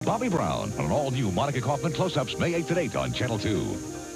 Bobby Brown on an all-new Monica Kaufman Closeups May 8th at 8 on Channel 2.